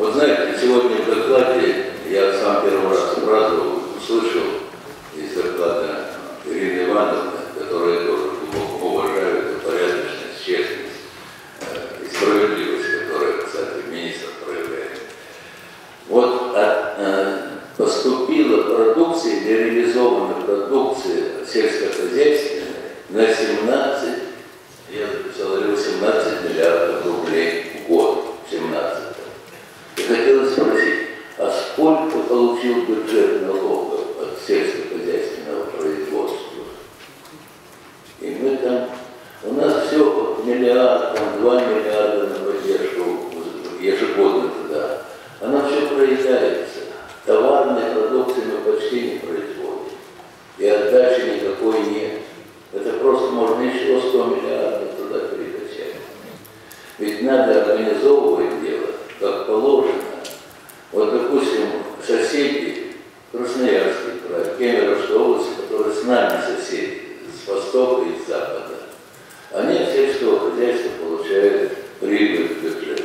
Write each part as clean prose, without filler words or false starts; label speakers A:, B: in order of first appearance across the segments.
A: Вот знаете, сегодня в докладе, я сам первый раз фразу услышал из доклада Ирины Ивановны, которая тоже глубоко уважает эту порядочность, честность и справедливость, которую, кстати, министр проявляет. Вот поступила продукция или реализована продукция сельскохозяйственная на 17, я записал, 18 миллиардов рублей в год, 17. И хотелось спросить, а сколько получил бюджет налогов от сельскохозяйственного производства? И мы там, у нас все миллиард, там 2 миллиарда на поддержку ежегодно туда. Оно все проедается. Товарной продукции мы почти не производим. И отдачи никакой нет. Это просто можно еще 100 миллиардов туда перекачать. Ведь надо организовывать дело, как положено. Вот, допустим, соседи, Красноярский край, Кемеровская область, которые с нами соседи, с востока и с запада, они от сельского хозяйства получают прибыль в бюджет.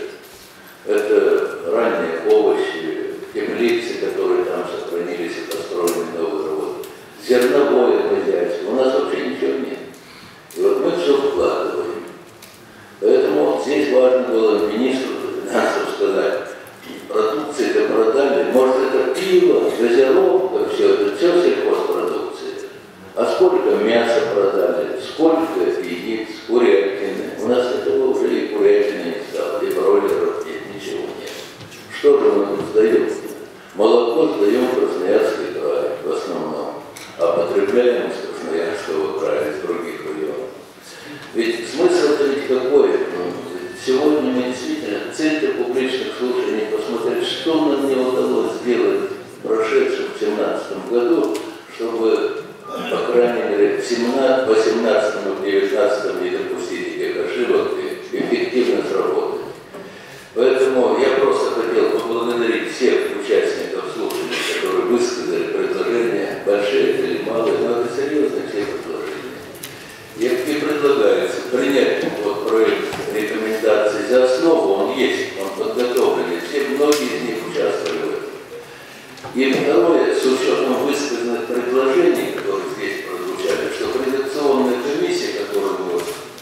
A: Это ранние овощи, теплицы, которые там сохранились и построены новые заводы, зерновое хозяйство. У нас вообще ничего нет. И вот мы все вкладываем. Поэтому здесь важно было министру финансов сказать, продукции-то продали, может это пиво, газировка, все это, все сельхозпродукция. А сколько мяса продали, сколько яиц, курятины. У нас этого уже и курятины не стало, и бройлеров нет, ничего нет. Что же мы тут сдаем? Молоко сдаем в Красноярский край в основном, а потребляем из Красноярского края, из других районов. Ведь смысл-то ведь какой? Сегодня мы действительно в центре публичных слушаний посмотреть, что нам не удалось сделать в прошедшем 2017 году, чтобы, по крайней мере, в 2018 и 2019 не допустить этих ошибок и эффективно сработать. Поэтому я просто хотел поблагодарить всех участников слушаний, которые высказали предложения, большие или малые, но это серьезные все предложения. И предлагается принять вот проект рекомендаций за основу, он есть, он подготовлен, все, многие из них участвовали в этом. И второе, с учетом высказанных предложений, которые здесь прозвучали, что редакционная комиссия, которую мы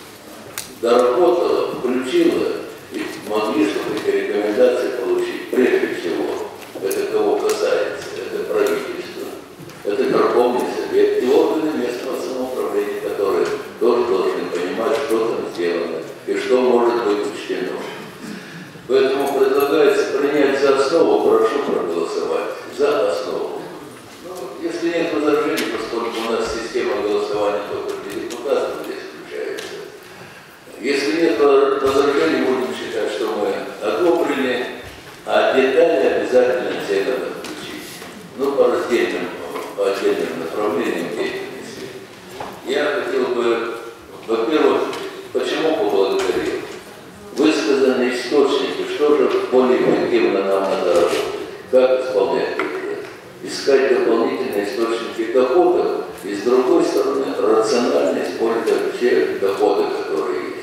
A: доработала, включила, и могли, чтобы эти рекомендации получить прежде всего. Это кого касается, это правительство, это Верховный Совет и органы местного самоуправления, которые тоже должны понимать, что там сделано и что может быть учтено. Поэтому предлагается принять за основу, прошу проголосовать за основу. Ну, если нет возражений, поскольку у нас система голосования только для депутатов здесь включается. Если нет возражений, будем считать, что мы одобрили, а детали обязательно все надо включить. Ну, по отдельным направлениям деятельности. Я хотел бы, во-первых, почему поблагодарил? Высказанные источники, что же более эффективно нам надо работать, как исполнять бюджет, искать дополнительные источники доходов и, с другой стороны, рационально использовать все доходы, которые есть.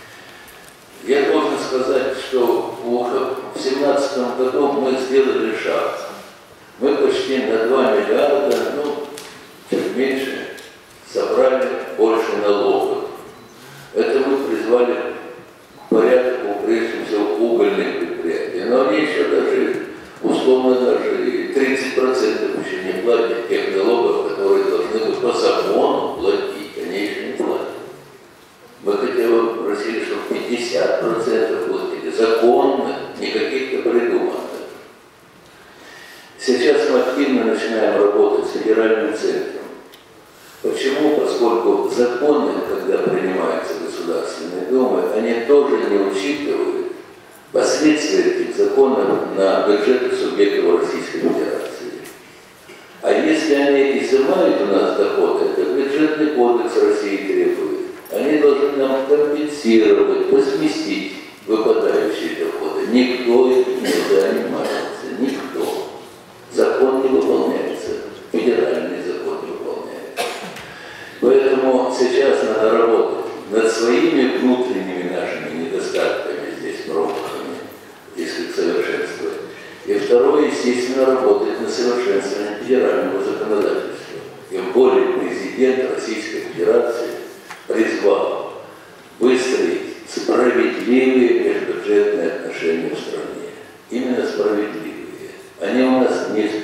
A: Я должен сказать, что в 2017 году мы сделали шаг. Мы почти на 2 миллиарда, ну, чуть меньше, собрали больше налогов. Это мы призвали к порядку, прежде всего, угольных предприятий. Но они еще даже, условно, даже и 30% еще не платят тех налогов, которые должны быть по закону платить. Они еще не платят. Мы хотя бы просили, чтобы 50% платили законно, не каких-то придуманных. Сейчас мы активно начинаем работать с федеральным центром. Почему? Поскольку законы, когда принимаются Государственной Думой, они тоже не учитывают последствия этих законов на бюджеты субъектов Российской Федерации. А если они изымают у нас доходы, это бюджетный кодекс России требует. Они должны нам компенсировать, возместить выпадающие доходы. Никто этим не занимается, никто. Закон не выполняется, федеральный закон не выполняется. Поэтому сейчас надо работать над своими внутренними нашими недостатками здесь, пробками, если совершенствовать. второе, естественно, работать на совершенствование федерального законодательства. Тем более президент Российской Федерации призвал выстроить справедливые межбюджетные отношения в стране. Именно справедливые. Они у нас не